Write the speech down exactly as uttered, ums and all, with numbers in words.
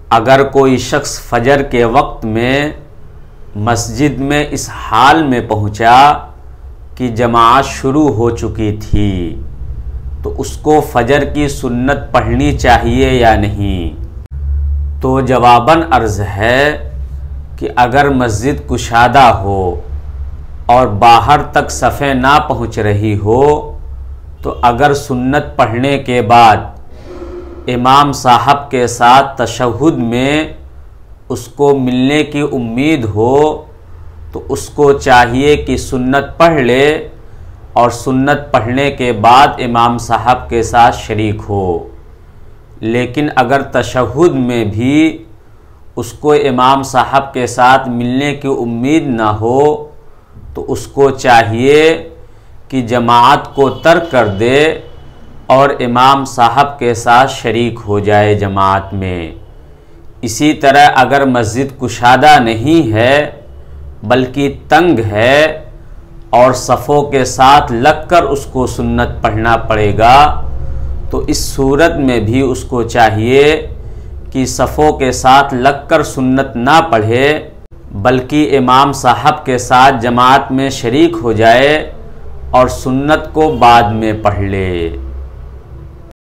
अगर कोई शख्स फजर के वक्त में मस्जिद में इस हाल में पहुंचा कि जमात शुरू हो चुकी थी, तो उसको फजर की सुन्नत पढ़नी चाहिए या नहीं? तो जवाबन अर्ज़ है कि अगर मस्जिद कुशादा हो और बाहर तक सफ़े ना पहुंच रही हो, तो अगर सुन्नत पढ़ने के बाद इमाम साहब के साथ तशहुद में उसको मिलने की उम्मीद हो, तो उसको चाहिए कि सुन्नत पढ़ ले और सुन्नत पढ़ने के बाद इमाम साहब के साथ शरीक हो। लेकिन अगर तशहुद में भी उसको इमाम साहब के साथ मिलने की उम्मीद ना हो, तो उसको चाहिए कि जमात को तर्क कर दे और इमाम साहब के साथ शरीक हो जाए जमात में। इसी तरह अगर मस्जिद कुशादा नहीं है बल्कि तंग है और सफ़ों के साथ लगकर उसको सुन्नत पढ़ना पड़ेगा, तो इस सूरत में भी उसको चाहिए कि सफ़ों के साथ लगकर सुन्नत ना पढ़े बल्कि इमाम साहब के साथ जमात में शरीक हो जाए और सुन्नत को बाद में पढ़ ले।